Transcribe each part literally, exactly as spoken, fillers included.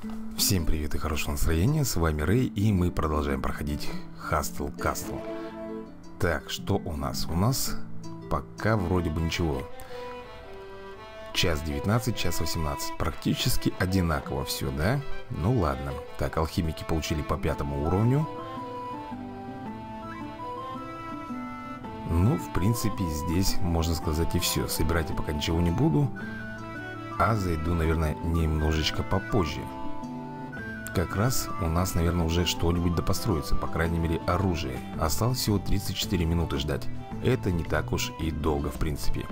Всем привет и хорошего настроения, с вами Рэй, и мы продолжаем проходить Hustle Castle. Так, что у нас? У нас пока вроде бы ничего. Час девятнадцать, час восемнадцать. Практически одинаково все, да? Ну ладно. Так, алхимики получили по пятому уровню. Ну, в принципе, здесь можно сказать и все. Собирать я пока ничего не буду, а зайду, наверное, немножечко попозже. Как раз у нас, наверное, уже что-нибудь допостроится. По крайней мере, оружие. Осталось всего тридцать четыре минуты ждать. Это не так уж и долго, в принципе.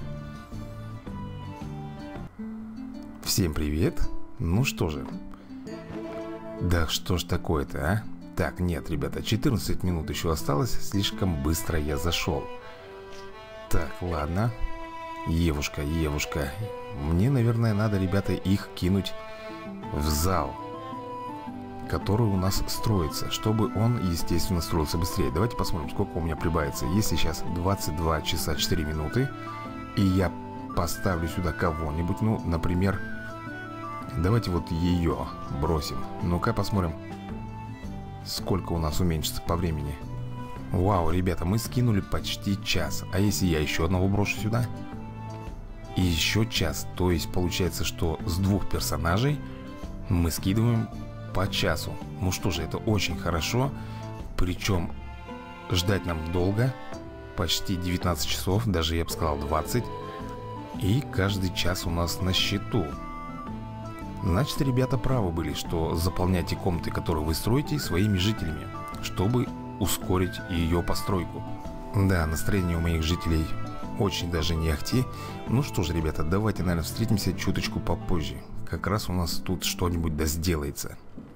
Всем привет. Ну что же. Да что ж такое-то, а? Так, нет, ребята, четырнадцать минут еще осталось. Слишком быстро я зашел. Так, ладно. Евушка, Евушка. Мне, наверное, надо, ребята, их кинуть в зал, который у нас строится, чтобы он, естественно, строился быстрее. Давайте посмотрим, сколько у меня прибавится. Если сейчас двадцать два часа четыре минуты, и я поставлю сюда кого-нибудь, ну, например, давайте вот ее бросим. Ну-ка посмотрим, сколько у нас уменьшится по времени. Вау, ребята, мы скинули почти час. А если я еще одного брошу сюда? И еще час. То есть получается, что с двух персонажей мы скидываем по часу. Ну что же, это очень хорошо. Причем ждать нам долго. Почти девятнадцать часов, даже я бы сказал двадцать. И каждый час у нас на счету. Значит, ребята правы были, что заполняйте комнаты, которые вы строите, своими жителями, чтобы ускорить ее постройку. Да, настроение у моих жителей очень даже не ахти. Ну что же, ребята, давайте, наверное, встретимся чуточку попозже. Как раз у нас тут что-нибудь да сделается.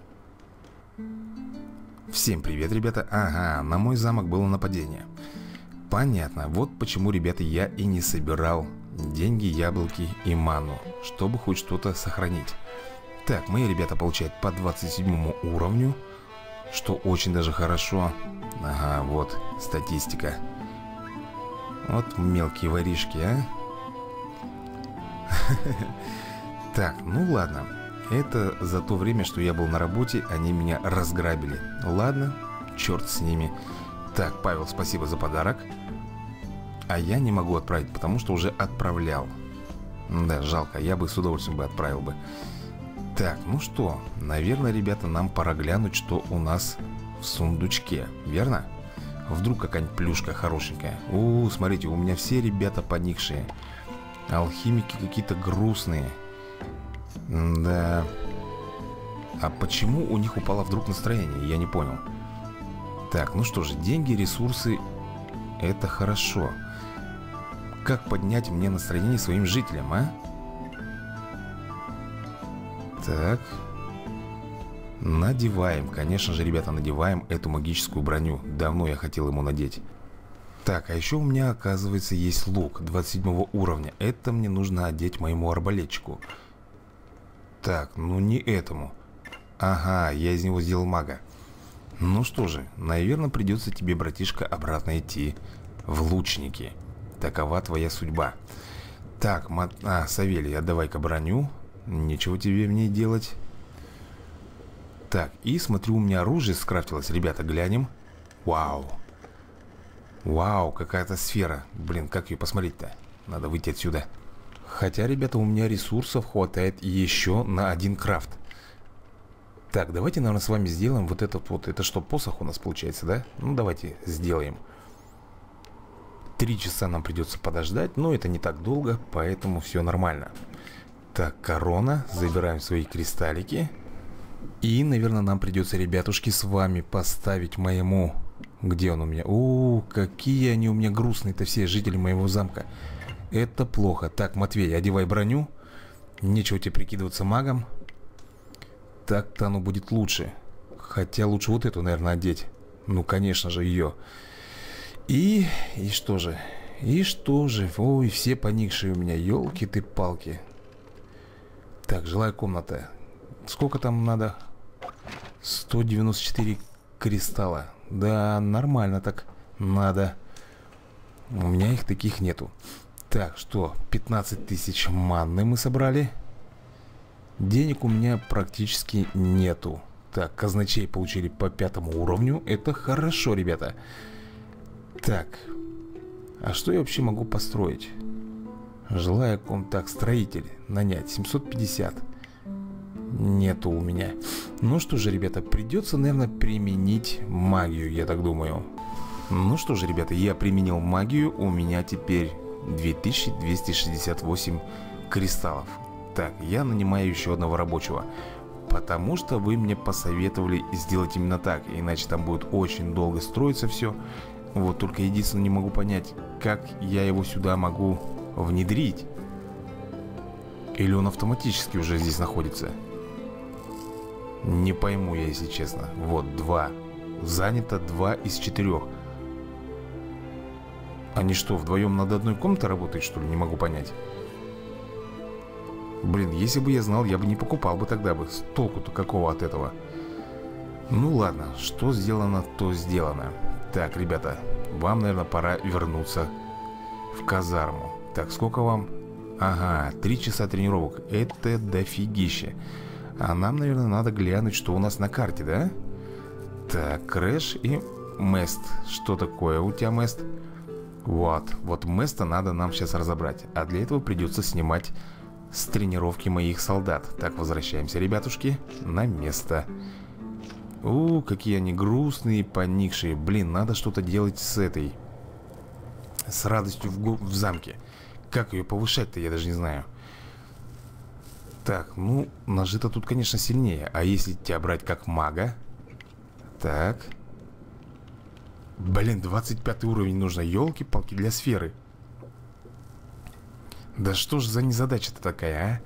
Всем привет, ребята. Ага, на мой замок было нападение. Понятно, вот почему, ребята, я и не собирал деньги, яблоки и ману, чтобы хоть что-то сохранить. Так, мои ребята получают по двадцать седьмому уровню, что очень даже хорошо. Ага, вот статистика. Вот мелкие воришки, а. Так, ну ладно. Это за то время, что я был на работе, они меня разграбили. Ладно, черт с ними. Так, Павел, спасибо за подарок. А я не могу отправить, потому что уже отправлял. Да, жалко, я бы с удовольствием бы отправил бы. Так, ну что, наверное, ребята, нам пора глянуть, что у нас в сундучке, верно? Вдруг какая-нибудь плюшка хорошенькая. У, смотрите, у меня все ребята поникшие. Алхимики какие-то грустные. Да. А почему у них упало вдруг настроение? Я не понял. Так, ну что же, деньги, ресурсы, это хорошо. Как поднять мне настроение своим жителям, а? Так. Надеваем, конечно же, ребята, надеваем эту магическую броню. Давно я хотел ему надеть. Так, а еще у меня, оказывается, есть лук двадцать седьмого уровня. Это мне нужно одеть моему арбалетчику. Так, ну не этому. Ага, я из него сделал мага. Ну что же, наверное, придется тебе, братишка, обратно идти в лучники. Такова твоя судьба. Так, мат... а, Савелий, отдавай-ка броню. Нечего тебе в ней делать. Так, и смотрю, у меня оружие скрафтилось. Ребята, глянем. Вау. Вау, какая-то сфера. Блин, как ее посмотреть-то? Надо выйти отсюда. Хотя, ребята, у меня ресурсов хватает еще на один крафт. Так, давайте, наверное, с вами сделаем вот этот вот. Это что, посох у нас получается, да? Ну, давайте сделаем. Три часа нам придется подождать, но это не так долго, поэтому все нормально. Так, корона. Забираем свои кристаллики. И, наверное, нам придется, ребятушки, с вами поставить моему... Где он у меня? О, какие они у меня грустные-то все жители моего замка. Это плохо. Так, Матвей, одевай броню. Нечего тебе прикидываться магом. Так-то оно будет лучше. Хотя лучше вот эту, наверное, одеть. Ну, конечно же, ее. И... И что же? И что же? Ой, все поникшие у меня. Елки ты палки. Так, жилая комната. Сколько там надо? сто девяносто четыре кристалла. Да, нормально так надо. У меня их таких нету. Так, что? пятнадцать тысяч манны мы собрали. Денег у меня практически нету. Так, казначей получили по пятому уровню. Это хорошо, ребята. Так. А что я вообще могу построить? Жилая комната, строитель. Нанять семьсот пятьдесят. Нету у меня. Ну что же, ребята, придется, наверное, применить магию, я так думаю. Ну что же, ребята, я применил магию. У меня теперь две тысячи двести шестьдесят восемь кристаллов. Так, я нанимаю еще одного рабочего. Потому что вы мне посоветовали сделать именно так. Иначе там будет очень долго строиться все. Вот только единственное не могу понять, как я его сюда могу внедрить. Или он автоматически уже здесь находится. Не пойму я, если честно. Вот, два. Занято два из четырех. Они что, вдвоем над одной комнатой работают, что ли? Не могу понять. Блин, если бы я знал, я бы не покупал бы тогда бы. Толку-то какого от этого? Ну ладно, что сделано, то сделано. Так, ребята, вам, наверное, пора вернуться в казарму. Так, сколько вам? Ага, три часа тренировок. Это дофигища. А нам, наверное, надо глянуть, что у нас на карте, да? Так, Крэш и Мест. Что такое у тебя, Мест? Вот, вот Места надо нам сейчас разобрать. А для этого придется снимать с тренировки моих солдат. Так, возвращаемся, ребятушки, на место. У, какие они грустные, поникшие. Блин, надо что-то делать с этой. С радостью в, в замке. Как ее повышать-то, я даже не знаю. Так, ну, ножи-то тут, конечно, сильнее. А если тебя брать как мага? Так. Блин, двадцать пятый уровень нужно. Ёлки-палки, для сферы. Да что ж за незадача-то такая, а?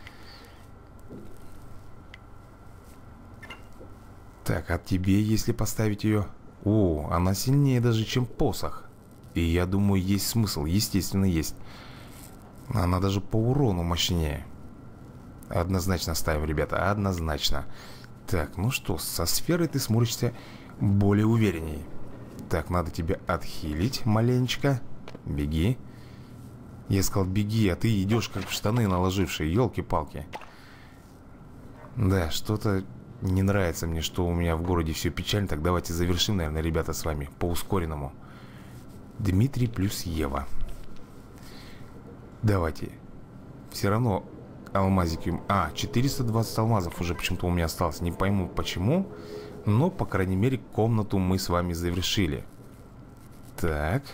Так, а тебе, если поставить ее... О, она сильнее даже, чем посох. И я думаю, есть смысл. Естественно, есть. Она даже по урону мощнее. Однозначно ставим, ребята, однозначно. Так, ну что, со сферой ты смотришься более уверенней. Так, надо тебя отхилить маленечко. Беги. Я сказал, беги, а ты идешь как в штаны наложившие. Ёлки-палки. Да, что-то не нравится мне, что у меня в городе все печально. Так давайте завершим, наверное, ребята, с вами по ускоренному. Дмитрий плюс Ева. Давайте. Все равно алмазики... А, четыреста двадцать алмазов уже почему-то у меня осталось. Не пойму почему. Но, по крайней мере, комнату мы с вами завершили. Так.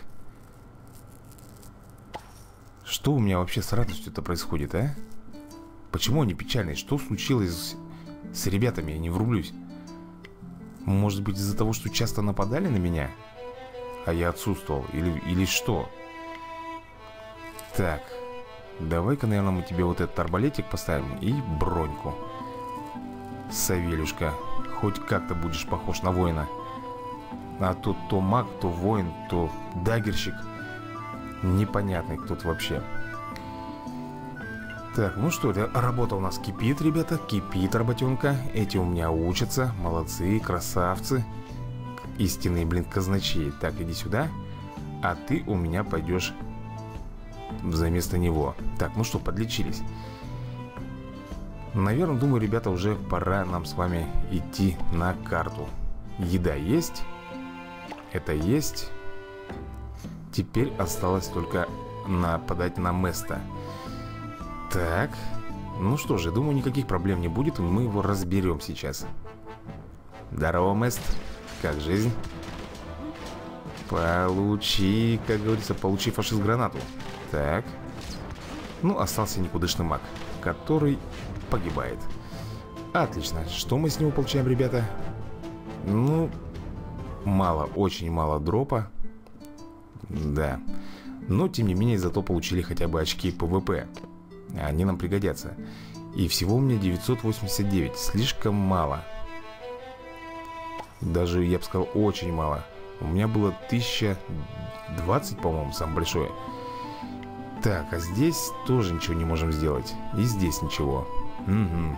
Что у меня вообще с радостью-то происходит, а? Почему они печальные? Что случилось с ребятами? Я не врублюсь. Может быть, из-за того, что часто нападали на меня? А я отсутствовал? Или, или что? Так. Давай-ка, наверное, мы тебе вот этот арбалетик поставим и броньку. Савелюшка, хоть как-то будешь похож на воина. А тут то маг, то воин, то дагерщик. Непонятный кто-то вообще. Так, ну что, работа у нас кипит, ребята. Кипит работенка. Эти у меня учатся. Молодцы, красавцы. Истинные, блин, казначеи. Так, иди сюда. А ты у меня пойдешь вместо него. Так, ну что, подлечились. Наверное, думаю, ребята, уже пора нам с вами идти на карту. Еда есть. Это есть. Теперь осталось только нападать на Места. Так. Ну что же, думаю, никаких проблем не будет. Мы его разберем сейчас. Здорово, Мест. Как жизнь? Получи, как говорится, получи фашист-гранату. Так. Ну, остался никудышный маг, который погибает. Отлично. Что мы с него получаем, ребята? Ну, мало, очень мало дропа. Да. Но, тем не менее, зато получили хотя бы очки ПВП. Они нам пригодятся. И всего у меня девятьсот восемьдесят девять. Слишком мало. Даже, я бы сказал, очень мало. У меня было тысяча двадцать, по-моему, самое большое. Так, а здесь тоже ничего не можем сделать. И здесь ничего. Угу.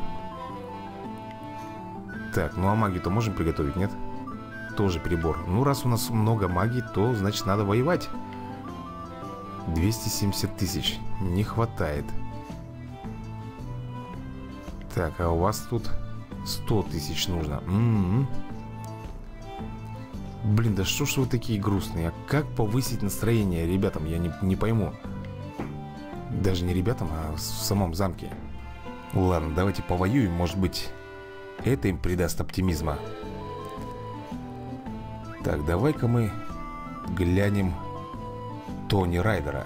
Так, ну а магию-то можем приготовить, нет? Тоже перебор. Ну, раз у нас много магии, то, значит, надо воевать. двести семьдесят тысяч. Не хватает. Так, а у вас тут сто тысяч нужно. М-м-м. Блин, да что ж вы такие грустные? А как повысить настроение ребятам? Я не, не пойму. Даже не ребятам, а в самом замке. Ладно, давайте повоюем. Может быть, это им придаст оптимизма. Так, давай-ка мы глянем Тони Райдера.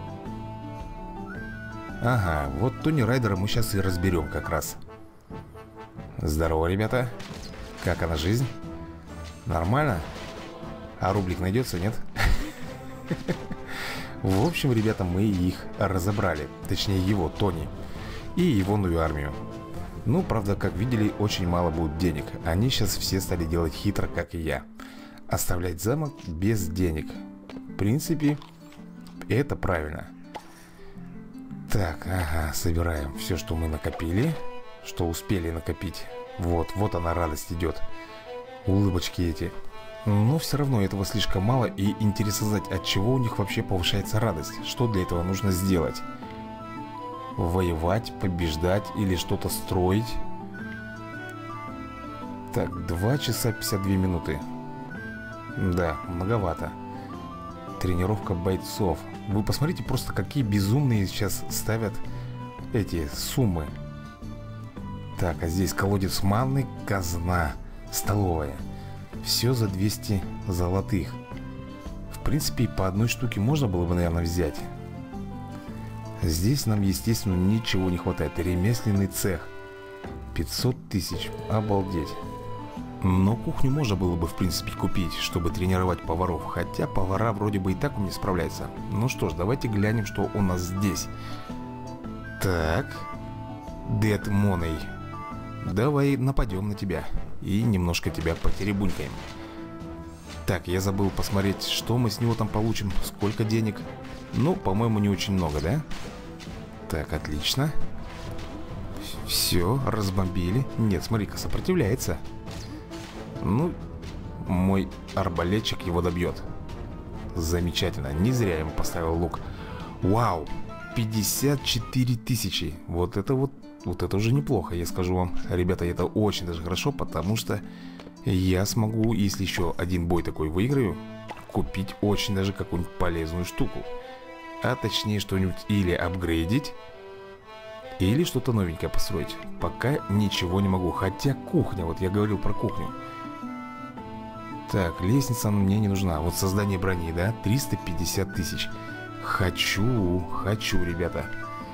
Ага, вот Тони Райдера мы сейчас и разберем как раз. Здорово, ребята. Как она, жизнь? Нормально? А рублик найдется, нет? В общем, ребята, мы их разобрали. Точнее, его, Тони. И его новую армию. Ну, правда, как видели, очень мало будет денег. Они сейчас все стали делать хитро, как и я. Оставлять замок без денег. В принципе, это правильно. Так, ага, собираем все, что мы накопили. Что успели накопить. Вот, вот она, радость идет. Улыбочки эти. Но все равно этого слишком мало. И интересно знать, от чего у них вообще повышается радость. Что для этого нужно сделать? Воевать, побеждать или что-то строить? Так, два часа пятьдесят две минуты. Да, многовато. Тренировка бойцов. Вы посмотрите просто, какие безумные сейчас ставят эти суммы. Так, а здесь колодец манны, казна, столовая. Все за двести золотых. В принципе, по одной штуке можно было бы, наверное, взять. Здесь нам, естественно, ничего не хватает. Ремесленный цех. пятьсот тысяч. Обалдеть. Но кухню можно было бы, в принципе, купить, чтобы тренировать поваров. Хотя повара вроде бы и так у меня справляются. Ну что ж, давайте глянем, что у нас здесь. Так. Дед Моней. Давай нападем на тебя. И немножко тебя потеребунькаем. Так, я забыл посмотреть, что мы с него там получим. Сколько денег. Ну, по-моему, не очень много, да? Так, отлично. Все, разбомбили. Нет, смотри-ка, сопротивляется. Ну, мой арбалетчик его добьет. Замечательно. Не зря я ему поставил лук. Вау, пятьдесят четыре тысячи. Вот это вот, вот это уже неплохо, я скажу вам. Ребята, это очень даже хорошо, потому что я смогу, если еще один бой такой выиграю, купить очень даже какую-нибудь полезную штуку. А точнее что-нибудь или апгрейдить, или что-то новенькое построить. Пока ничего не могу. Хотя кухня, вот я говорил про кухню. Так, лестница мне не нужна. Вот создание брони, да, триста пятьдесят тысяч. Хочу, хочу, ребята.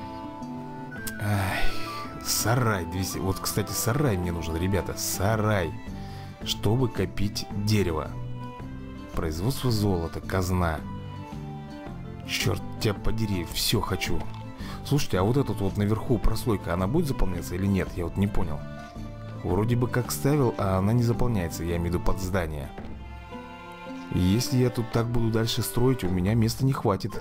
Ай, сарай двести. Вот, кстати, сарай мне нужен, ребята. Сарай. Чтобы копить дерево. Производство золота, казна. Черт тебя подери, все хочу. Слушайте, а вот эта вот наверху прослойка, она будет заполняться или нет? Я вот не понял. Вроде бы как ставил, а она не заполняется. Я имею в виду под здание. Если я тут так буду дальше строить, у меня места не хватит.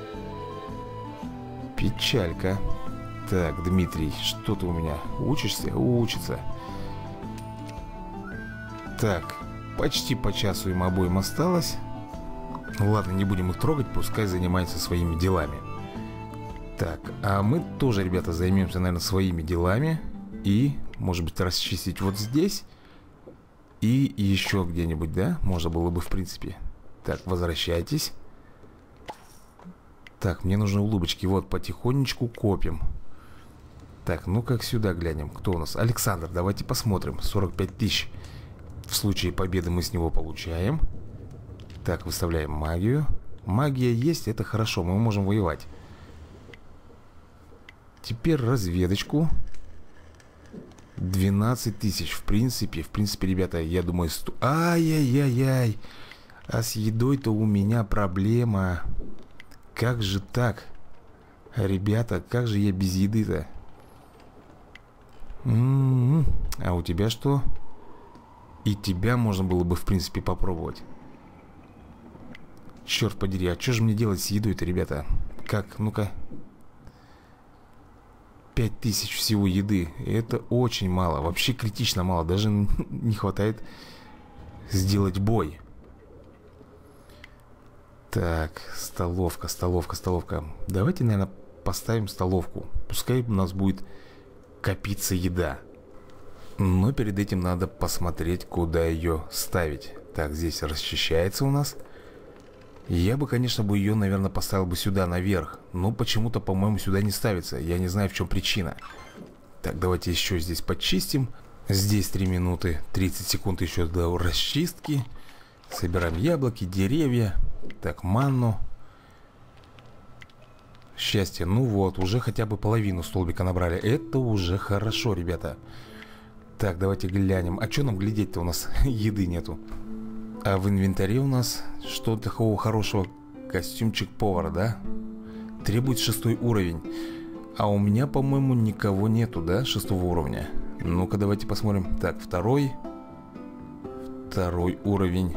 Печалька. Так, Дмитрий, что ты у меня? Учишься? Учится. Так, почти по часу им обоим осталось. Ладно, не будем их трогать, пускай занимаются своими делами. Так, а мы тоже, ребята, займемся, наверное, своими делами. И, может быть, расчистить вот здесь. И еще где-нибудь, да? Можно было бы, в принципе. Так, возвращайтесь. Так, мне нужны улыбочки. Вот, потихонечку копим. Так, ну как сюда глянем. Кто у нас? Александр, давайте посмотрим. сорок пять тысяч. В случае победы мы с него получаем. Так, выставляем магию. Магия есть, это хорошо, мы можем воевать. Теперь разведочку. двенадцать тысяч, в принципе. В принципе, ребята, я думаю... Сто... Ай-яй-яй-яй. А с едой-то у меня проблема. Как же так? Ребята, как же я без еды-то? М-м-м. А у тебя что? И тебя можно было бы, в принципе, попробовать. Черт подери, а что же мне делать с едой-то, ребята? Как? Ну-ка. пять тысяч всего еды. Это очень мало. Вообще критично мало. Даже не хватает сделать бой. Так, столовка, столовка, столовка. Давайте, наверное, поставим столовку. Пускай у нас будет копиться еда. Но перед этим надо посмотреть, куда ее ставить. Так, здесь расчищается у нас. Я бы, конечно, бы ее, наверное, поставил бы сюда, наверх. Но почему-то, по-моему, сюда не ставится. Я не знаю, в чем причина. Так, давайте еще здесь почистим. Здесь три минуты, тридцать секунд еще до расчистки. Собираем яблоки, деревья. Так, манну. Счастье. Ну вот, уже хотя бы половину столбика набрали. Это уже хорошо, ребята. Так, давайте глянем. А что нам глядеть-то? У нас еды нету. А в инвентаре у нас что такого хорошего? Костюмчик повара, да? Требует шестой уровень. А у меня, по-моему, никого нету, да? Шестого уровня. Ну-ка, давайте посмотрим. Так, второй. Второй уровень.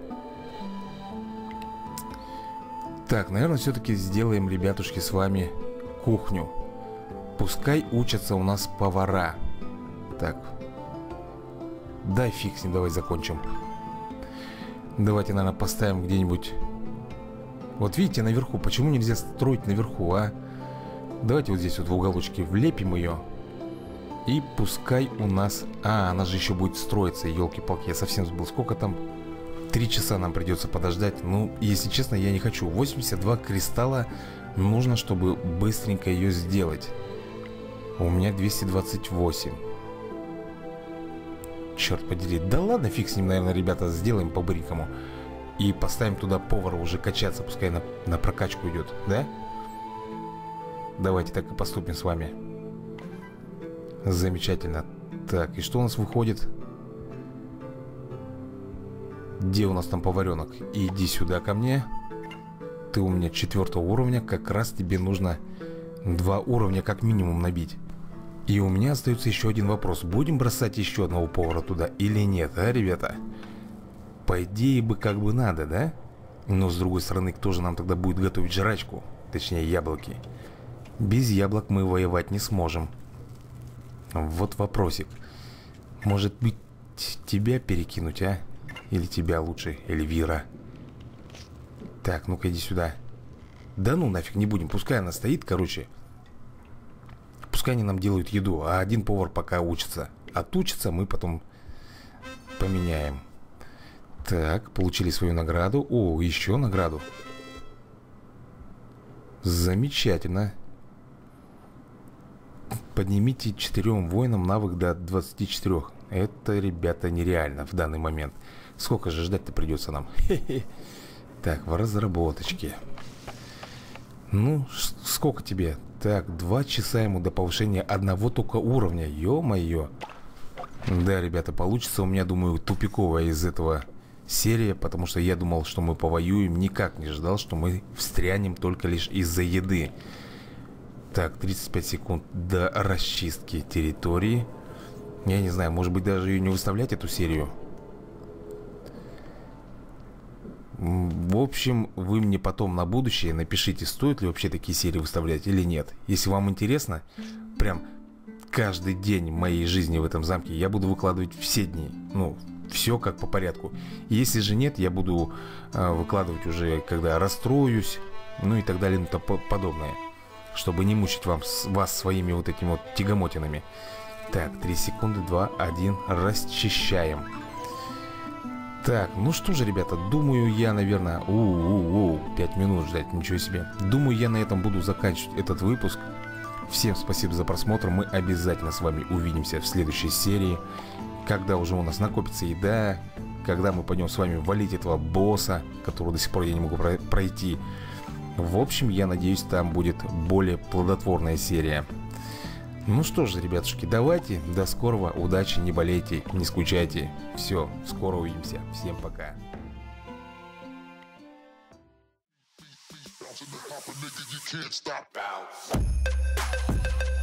Так, наверное, все-таки сделаем, ребятушки, с вами кухню. Пускай учатся у нас повара. Так. Да, фиг с ним, давай закончим. Давайте, наверное, поставим где-нибудь. Вот видите, наверху. Почему нельзя строить наверху, а? Давайте вот здесь вот в уголочке влепим ее. И пускай у нас... А, она же еще будет строиться, елки-палки. Я совсем забыл, сколько там... Три часа нам придется подождать. Ну, если честно, я не хочу. восемьдесят два кристалла нужно, чтобы быстренько ее сделать. У меня двести двадцать восемь. Черт подери. Да ладно, фиг с ним, наверное, ребята, сделаем по-быренькому. И поставим туда повара уже качаться. Пускай на, на прокачку идет, да? Давайте так и поступим с вами. Замечательно. Так, и что у нас выходит? Где у нас там поваренок? Иди сюда ко мне. Ты у меня четвертого уровня. Как раз тебе нужно два уровня как минимум набить. И у меня остается еще один вопрос. Будем бросать еще одного повара туда или нет, а, ребята? По идее бы как бы надо, да? Но с другой стороны, кто же нам тогда будет готовить жрачку? Точнее, яблоки. Без яблок мы воевать не сможем. Вот вопросик. Может быть, тебя перекинуть, а? Или тебя лучше, Эльвира. Так, ну-ка иди сюда. Да ну нафиг не будем, пускай она стоит, короче. Пускай они нам делают еду, а один повар пока учится. Отучится, мы потом поменяем. Так, получили свою награду. О, еще награду. Замечательно. Поднимите четырем воинам навык до двадцати четырёх. Это, ребята, нереально в данный момент. Сколько же ждать-то придется нам? Хе-хе. Так, в разработочке. Ну, сколько тебе? Так, два часа ему до повышения одного только уровня. Ё-моё. Да, ребята, получится у меня, думаю, тупиковая из этого серия. Потому что я думал, что мы повоюем. Никак не ждал, что мы встрянем только лишь из-за еды. Так, тридцать пять секунд до расчистки территории. Я не знаю, может быть, даже ее не выставлять, эту серию. В общем, вы мне потом на будущее напишите, стоит ли вообще такие серии выставлять или нет. Если вам интересно, прям каждый день моей жизни в этом замке я буду выкладывать все дни. Ну, все как по порядку. Если же нет, я буду э, выкладывать уже, когда расстроюсь, ну и так далее, ну, то подобное. Чтобы не мучить вам, вас своими вот этими вот тягомотинами. Так, три секунды, два, один, расчищаем. Так, ну что же, ребята, думаю я, наверное... У-у-у, пять минут ждать, ничего себе. Думаю, я на этом буду заканчивать этот выпуск. Всем спасибо за просмотр. Мы обязательно с вами увидимся в следующей серии. Когда уже у нас накопится еда. Когда мы пойдем с вами валить этого босса, которого до сих пор я не могу пройти. В общем, я надеюсь, там будет более плодотворная серия. Ну что же, ребятушки, давайте. До скорого. Удачи, не болейте, не скучайте. Все, скоро увидимся. Всем пока. You can't stop.